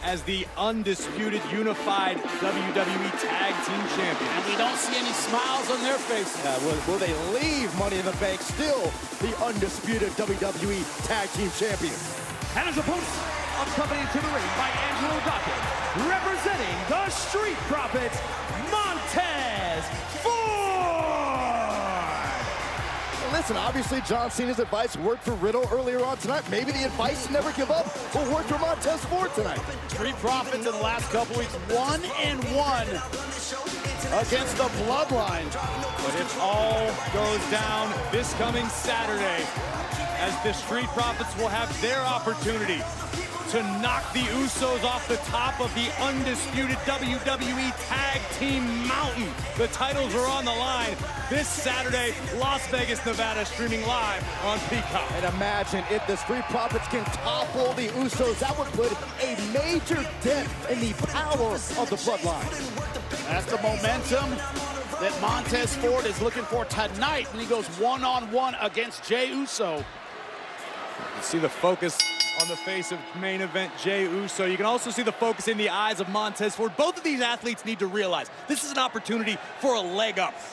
as the undisputed unified WWE Tag Team Champions. And we don't see any smiles on their faces. Will they leave Money in the Bank still the undisputed WWE Tag Team Champions? And his opponent, accompanied to the ring by Angelo Dawkins, representing the Street Profits, Montez Ford! Listen, obviously John Cena's advice worked for Riddle earlier on tonight. Maybe the advice to never give up will work for Montez Ford tonight. Street Profits in the last couple weeks, 1-1 against the Bloodline. But it all goes down this coming Saturday, as the Street Profits will have their opportunity to knock the Usos off the top of the undisputed WWE Tag Team Mountain. The titles are on the line this Saturday, Las Vegas, Nevada, streaming live on Peacock. And imagine if the Street Profits can topple the Usos, that would put a major dent in the power of the Bloodline. That's the momentum that Montez Ford is looking for tonight when he goes one-on-one against Jey Uso. You see the focus on the face of main event Jey Uso. You can also see the focus in the eyes of Montez Ford. Both of these athletes need to realize this is an opportunity for a leg up.